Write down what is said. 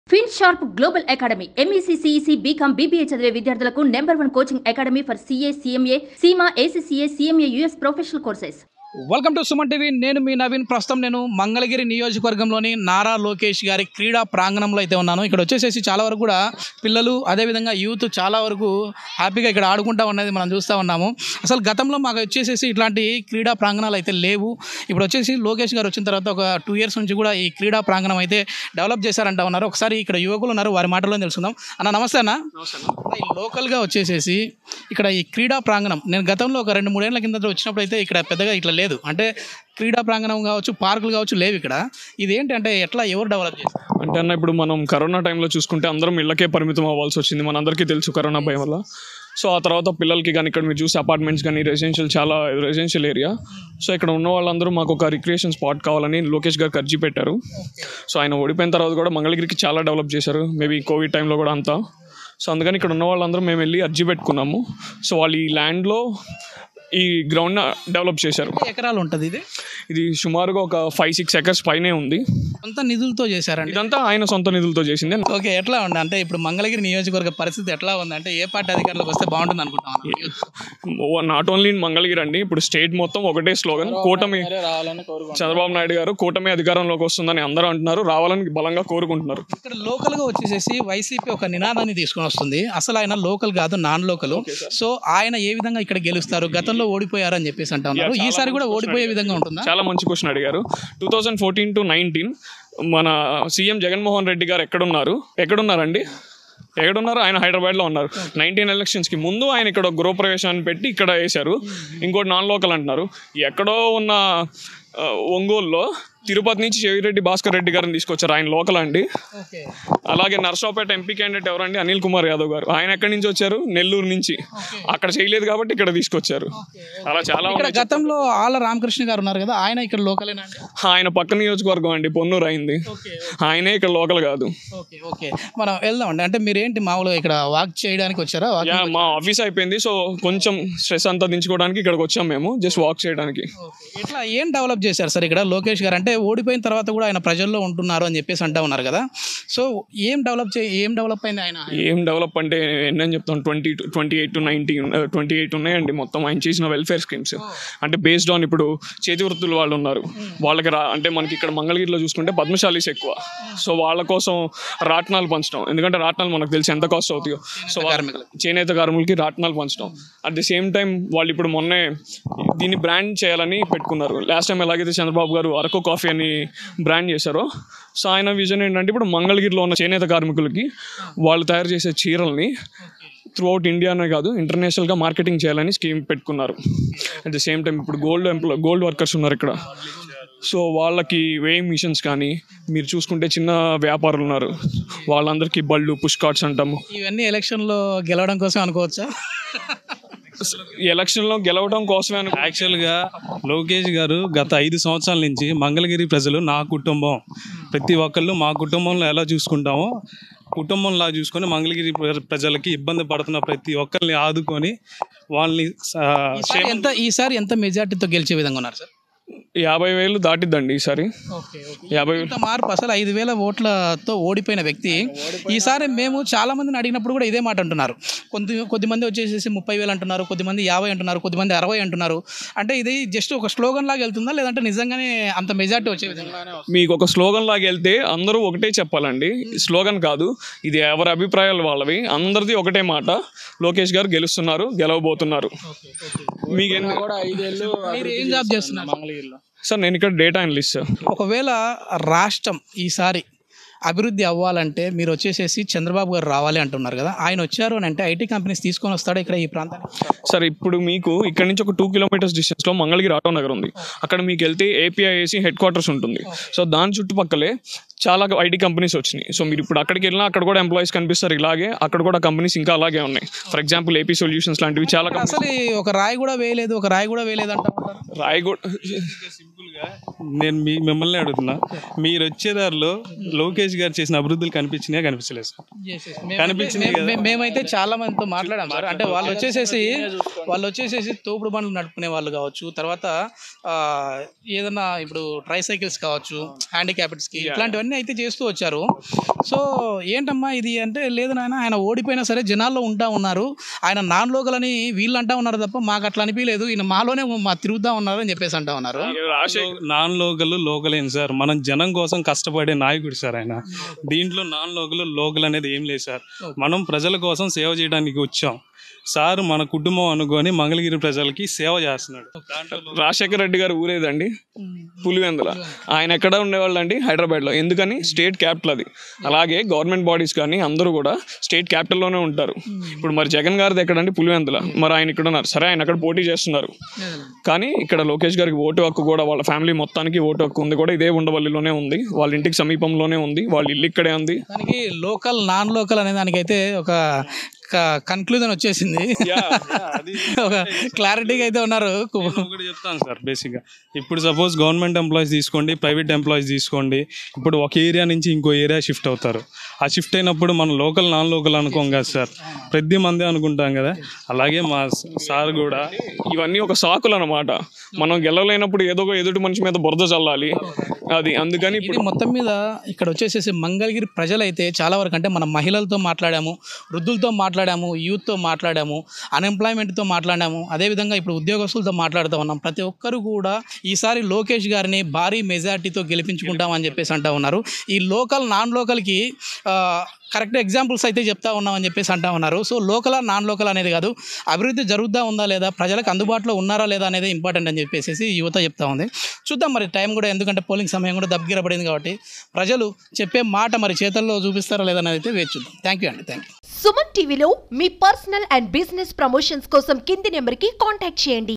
FinSharp Global Academy, MEC, CEC, BCom, BBA చదివే విద్యార్థులకు #1 coaching academy for CA, CMA, CIMA, ACCA, CMA US professional courses. Welcome to Suman TV. నేను మీ నవీన్. ప్రస్తుతం నేను మంగళగిరి నియోజకవర్గంలోని నారా లోకేష్ గారి క్రీడా ప్రాంగణంలో అయితే ఉన్నాను. ఇక్కడ వచ్చేసేసి చాలా వరకు కూడా పిల్లలు అదేవిధంగా యూత్ చాలా వరకు హ్యాపీగా ఇక్కడ ఆడుకుంటూ ఉన్నది మనం చూస్తూ ఉన్నాము. అసలు గతంలో మాకు వచ్చేసేసి ఇట్లాంటి క్రీడా ప్రాంగణాలు అయితే లేవు. ఇప్పుడు వచ్చేసి లోకేష్ గారు వచ్చిన తర్వాత ఒక 2 years నుంచి కూడా ఈ క్రీడా ప్రాంగణం అయితే డెవలప్ చేశారంటా ఉన్నారు. ఒకసారి ఇక్కడ యువకులు ఉన్నారు, వారి మాటల్లో తెలుసుకుందాం. అన్న నమస్తే అన్న. ఈ లోకల్గా వచ్చేసేసి ఇక్కడ ఈ క్రీడా ప్రాంగణం నేను గతంలో ఒక 2-3 ఏళ్ల కింద వచ్చినప్పుడు అయితే ఇక్కడ పెద్దగా ఇట్లా లేదు. అంటే క్రీడా ప్రాంగణం కావచ్చు, పార్కులు కావచ్చు లేవు ఇక్కడ. ఇది ఏంటంటే ఎట్లా ఎవరు డెవలప్ చేస్తారు అంటే అన్న, ఇప్పుడు మనం కరోనా టైంలో చూసుకుంటే అందరం ఇళ్ళకే పరిమితం అవ్వాల్సి వచ్చింది. మనందరికీ తెలుసు కరోనా భయం వల్ల. సో ఆ తర్వాత పిల్లలకి కానీ ఇక్కడ మీరు చూసే అపార్ట్మెంట్స్ కానీ రెసిడెన్షియల్ ఏరియా. సో ఇక్కడ ఉన్న వాళ్ళందరూ మాకు ఒక రిక్రియేషన్ స్పాట్ కావాలని లోకేష్ గారికి అర్జీ పెట్టారు. సో ఆయన ఓడిపోయిన తర్వాత కూడా మంగళగిరికి చాలా డెవలప్ చేశారు. మేబీ కోవిడ్ టైంలో కూడా అంతా. సో అందుకని ఇక్కడ ఉన్న వాళ్ళందరూ మేము వెళ్ళి అర్జీ పెట్టుకున్నాము. సో వాళ్ళు ఈ ల్యాండ్లో ఈ గ్రౌండ్ డెవలప్ చేశారు. ఎకరాలు ఉంటుంది ఇది సుమారుగా ఒక 5-6 acres పైనే ఉంది. సొంత నిధులతో చేశారండి. ఇదంతా ఆయన సొంత నిధులతో చేసింది. ఓకే, ఎట్లా ఉంది అంటే ఇప్పుడు మంగళగిరి నియోజకవర్గ పరిస్థితి ఎట్లా ఉంది అంటే ఏ పార్టీ అధికారులకు వస్తే బాగుంటుంది అనుకుంటున్నాను? నాట్ ఓన్లీ మంగళగిరి అండి, ఇప్పుడు స్టేట్ మొత్తం ఒకటే స్లోగన్, కూటమి. చంద్రబాబు నాయుడు గారు కూటమి అధికారంలోకి వస్తుందని అందరూ అంటున్నారు, రావాలని బలంగా కోరుకుంటున్నారు. ఇక్కడ లోకల్గా వచ్చేసేసి వైసీపీ ఒక నినాదాన్ని తీసుకొని వస్తుంది. అసలు ఆయన లోకల్ కాదు, నాన్ లోకల్. సో ఆయన ఏ విధంగా ఇక్కడ గెలుస్తారు? గతంలో ఓడిపోయారు అని చెప్పేసి అంటా ఉన్నారు. ఈసారి కూడా ఓడిపోయే విధంగా ఉంటుందా? చాలా మంచి క్వశ్చన్ అడిగారు. 2014 to 19 మన సీఎం జగన్మోహన్ రెడ్డి గారు ఎక్కడున్నారు? ఆయన హైదరాబాద్లో ఉన్నారు. 19 ఎలక్షన్స్కి ముందు ఆయన ఇక్కడ గృహప్రవేశాన్ని పెట్టి ఇక్కడ వేశారు. ఇంకోటి నాన్ లోకల్ అంటున్నారు. ఎక్కడో ఉన్న ఒంగోలులో తిరుపతి నుంచి చెవిరెడ్డి భాస్కర్ రెడ్డి గారిని తీసుకొచ్చారు, ఆయన లోకల్ అండి. అలాగే నర్సాపేట ఎంపీ క్యాండిడేట్ ఎవరండి? అనిల్ కుమార్ యాదవ్ గారు. ఆయన ఎక్కడి నుంచి వచ్చారు? నెల్లూరు నుంచి. అక్కడ చేయలేదు కాబట్టి ఇక్కడ తీసుకొచ్చారు. అలా చాలా. గతంలో ఆళ్ళ రామకృష్ణ గారు ఉన్నారు కదా, ఆయన ఇక్కడ లోకలేనా? ఆయన పక్క నియోజకవర్గం అండి, పొన్నూరు అయింది. ఆయనే ఇక్కడ లోకల్ కాదు. ఓకే, మనం వెళ్దామండి. అంటే మీరు ఏంటి మామూలుగా ఇక్కడ వాక్ చేయడానికి వచ్చారా? మా ఆఫీస్ అయిపోయింది, సో కొంచెం స్ట్రెస్ అంతా దించుకోవడానికి ఇక్కడికి వచ్చాం మేము, జస్ట్ వాక్ చేయడానికి. ఇట్లా ఏం డెవలప్ చేశారు సార్ ఇక్కడ లోకేష్ గారు? అంటే ఓడిపోయిన తర్వాత కూడా ఆయన ప్రజల్లో ఉంటున్నారు అని చెప్పేసి అంటా ఉన్నారు కదా. సో ఏం డెవలప్ అయింది ఆయన? ఏం డెవలప్ అంటే ఏంటని చెప్తాను. 28 ఉన్నాయండి మొత్తం ఆయన చేసిన వెల్ఫేర్ స్కీమ్స్. అంటే బేస్డ్ ఆన్ ఇప్పుడు చేతి వృత్తులు వాళ్ళు ఉన్నారు, వాళ్ళకి అంటే మనకి ఇక్కడ మంగళగిరిలో చూసుకుంటే పద్మశాలీస్ ఎక్కువ. సో వాళ్ళ కోసం రాట్నాలు పంచడం, ఎందుకంటే రాట్నాలు మనకు తెలిసి ఎంత కాస్ట్ అవుతాయో. సో చేనేత కార్మికులకి రాట్నాలు పంచడం. అట్ ది సేమ్ టైం వాళ్ళు ఇప్పుడు మొన్నే దీన్ని బ్రాండ్ చేయాలని పెట్టుకున్నారు. లాస్ట్ టైం ఎలాగైతే చంద్రబాబు గారు అరకు కాఫీ అని బ్రాండ్ చేశారో, సో ఆయన విజన్ ఏంటంటే ఇప్పుడు మంగళగిరిలో ఉన్న చేనేత కార్మికులకి వాళ్ళు తయారు చేసే చీరల్ని త్రూ అవుట్ ఇండియానే కాదు ఇంటర్నేషనల్గా మార్కెటింగ్ చేయాలని స్కీమ్ పెట్టుకున్నారు. అట్ ది సేమ్ టైం ఇప్పుడు గోల్డ్ వర్కర్స్ ఉన్నారు ఇక్కడ. సో వాళ్ళకి వేయింగ్ మిషన్స్ కానీ, మీరు చూసుకుంటే చిన్న వ్యాపారులు ఉన్నారు, వాళ్ళందరికీ బళ్ళు, పుష్ కార్ట్స్ అంటాము. ఇవన్నీ ఎలక్షన్లో గెలవడం కోసం అనుకోవచ్చా? ఎలక్షన్లో గెలవడం కోసమే. యాక్చువల్గా లోకేష్ గారు గత 5 సంవత్సరాల నుంచి మంగళగిరి ప్రజలు నా కుటుంబం, ప్రతి ఒక్కళ్ళు మా కుటుంబంలో ఎలా చూసుకుంటామో కుటుంబంలా చూసుకొని మంగళగిరి ప్రజలకి ఇబ్బంది పడుతున్న ప్రతి ఒక్కరిని ఆదుకొని వాళ్ళని ఈసారి ఎంత మెజార్టీతో గెలిచే విధంగా ఉన్నారు సార్? 50,000 దాటిద్దండి ఈసారి. 50,000 మార్పు. అసలు 5,000 ఓట్లతో ఓడిపోయిన వ్యక్తి ఈసారి మేము చాలా మందిని అడిగినప్పుడు కూడా ఇదే మాట అంటున్నారు. కొద్దిమంది వచ్చేసేసి 30,000 అంటున్నారు, కొద్దిమంది 50 అంటున్నారు, కొద్దిమంది 60 అంటున్నారు. అంటే ఇది జస్ట్ ఒక స్లోగన్ లాగా వెళ్తుందా, లేదంటే నిజంగానే అంత మెజార్టీ వచ్చే విధంగా? మీకు ఒక స్లోగన్ లాగా వెళ్తే అందరూ ఒకటే చెప్పాలండి, స్లోగన్ కాదు ఇది. ఎవరి అభిప్రాయాలు వాళ్ళవి, అందరిది ఒకటే మాట, లోకేష్ గారు గెలుస్తున్నారు, గెలవబోతున్నారు. మీకు ఏం జాబ్ చేస్తున్నారు మంగళగిరిలో? సార్ నేను ఇక్కడ డేటా అనలిస్ట్ సార్. ఒకవేళ రాష్ట్రం ఈసారి అభివృద్ధి అవ్వాలంటే మీరు వచ్చేసేసి చంద్రబాబు గారు రావాలి అంటున్నారు కదా, ఆయన వచ్చారు అని అంటే ఐటీ కంపెనీస్ తీసుకొని వస్తాడు ఇక్కడ ఈ ప్రాంతానికి? సార్ ఇప్పుడు మీకు ఇక్కడ నుంచి ఒక 2 kilometers డిస్టెన్స్లో మంగళగిరి ఆటో నగర్ ఉంది. అక్కడ మీకు వెళ్తే APIAC హెడ్ క్వార్టర్స్ ఉంటుంది. సో దాని చుట్టుపక్కలే చాలా ఐటీ కంపెనీస్ వచ్చినాయి. సో మీరు ఇప్పుడు అక్కడికి వెళ్ళినా అక్కడ కూడా ఎంప్లాయీస్ కనిపిస్తారు ఇలాగే, అక్కడ కూడా కంపెనీస్ ఇంకా అలాగే ఉన్నాయి. ఫర్ ఎగ్జాంపుల్ AP సొల్యూషన్స్ లాంటివి చాలా. అసలు ఒక రాయి కూడా వేయలేదు అంటారు. రాయి కూడా నేను మిమ్మల్ని అడుగుతున్నా, మీరు వచ్చే దారిలో లోకేష్ గారు చేసిన అభివృద్ధులు కనిపించినాయా కనిపించలేదు సార్? కనిపించినాయి కదా. మేమైతే చాలా మందితో మాట్లాడాం సార్. అంటే వాళ్ళు వచ్చేసేసి తోపుడు బండ్లు నడుపుకునే వాళ్ళు కావచ్చు, తర్వాత ఏదన్నా ఇప్పుడు ట్రైసైకిల్స్ కావచ్చు, హ్యాండిక్యాప్డ్స్కి ఇట్లాంటివన్నీ అయితే చేస్తూ వచ్చారు. సో ఏంటమ్మా ఇది అంటే, లేదు నాయన ఆయన ఓడిపోయినా సరే జనాల్లో ఉంటా ఉన్నారు, ఆయన నాన్ లోకల్ అని వీళ్ళు అంటా ఉన్నారు తప్ప మాకు అట్లా అనిపించలేదు, ఈయన మాలోనే తిరుగుతూ ఉన్నారు అని చెప్పేసి అంటా ఉన్నారు. నాన్ లోకల్ లోకలేం సార్, మనం జనం కోసం కష్టపడే నాయకుడు సార్ ఆయన. దీంట్లో నాన్ లోకల్ అనేది ఏం లేదు సార్. మనం ప్రజల కోసం సేవ చేయడానికి వచ్చాం సార్. మన కుటుంబం అనుకొని మంగళగిరి ప్రజలకి సేవ చేస్తున్నాడు. రాజశేఖర రెడ్డి గారు ఊరేదండి పులివెందుల. ఆయన ఎక్కడ ఉండేవాళ్ళు అండి? హైదరాబాద్లో. ఎందుకని? స్టేట్ క్యాపిటల్ అది. అలాగే గవర్నమెంట్ బాడీస్ కానీ అందరూ కూడా స్టేట్ క్యాపిటల్లోనే ఉంటారు. ఇప్పుడు మరి జగన్ గారిది ఎక్కడండి? పులివెందుల. మరి ఆయన ఇక్కడ ఉన్నారు, సరే ఆయన అక్కడ పోటీ చేస్తున్నారు, కానీ ఇక్కడ లోకేష్ గారికి ఓటు హక్కు కూడా, వాళ్ళ ఫ్యామిలీ మొత్తానికి ఓటు హక్కు ఉంది కూడా ఇదే ఉండవల్లిలోనే ఉంది, వాళ్ళ ఇంటికి సమీపంలోనే ఉంది, వాళ్ళ ఇల్లు ఇక్కడే ఉంది. దానికి లోకల్ నాన్ లోకల్ అనే దానికైతే ఒక కన్క్లూజన్ వచ్చేసింది, ఒక క్లారిటీగా అయితే ఉన్నారు. ఒకటి చెప్తాను సార్, బేసిక్గా ఇప్పుడు సపోజ్ గవర్నమెంట్ ఎంప్లాయీస్ తీసుకోండి, ప్రైవేట్ ఎంప్లాయీస్ తీసుకోండి, ఇప్పుడు ఒక ఏరియా నుంచి ఇంకో ఏరియా షిఫ్ట్ అవుతారు. ఆ షిఫ్ట్ అయినప్పుడు మనం లోకల్ నాన్ లోకల్ అనుకోం కదా సార్, ప్రతి మంది అనుకుంటాం కదా. అలాగే మా సార్ కూడా ఇవన్నీ ఒక సాకులు అన్నమాట. మనం గెలవలేనప్పుడు ఏదో ఒక ఎదుటి మనిషి మీద బురద చల్లాలి అది. అందుకని ఇప్పుడు మొత్తం మీద ఇక్కడ వచ్చేసేసి మంగళగిరి ప్రజలైతే చాలా వరకు, అంటే మనం మహిళలతో మాట్లాడాము, వృద్ధులతో మాట్లాడాము, యూత్తో మాట్లాడాము, అన్ఎంప్లాయ్మెంట్తో మాట్లాడాము, అదేవిధంగా ఇప్పుడు ఉద్యోగస్తులతో మాట్లాడుతూ ఉన్నాం. ప్రతి ఒక్కరు కూడా ఈసారి లోకేష్ గారిని భారీ మెజార్టీతో గెలిపించుకుంటామని చెప్పేసి అంటూ ఉన్నారు. ఈ లోకల్ నాన్ లోకల్కి కరెక్ట్ ఎగ్జాంపుల్స్ అయితే చెప్తా ఉన్నామని చెప్పేసి అంటా ఉన్నారు. సో లోకల్ నాన్ లోకల్ అనేది కాదు, అభివృద్ధి జరుగుతూ ఉందా లేదా, ప్రజలకు అందుబాటులో ఉన్నారా లేదా అనేది ఇంపార్టెంట్ అని చెప్పేసి యువత చెప్తా ఉంది. చూద్దాం మరి టైం కూడా, ఎందుకంటే పోలింగ్ సమయం కూడా దగ్గర పడింది కాబట్టి ప్రజలు చెప్పే మాట మరి చేతల్లో చూపిస్తారా లేదా అనేది అయితే వేచి చూద్దాం. Thank you. సుమన్ టీవీలో మీ పర్సనల్ అండ్ బిజినెస్ ప్రమోషన్స్ కోసం కింది నెంబర్కి కాంటాక్ట్ చేయండి.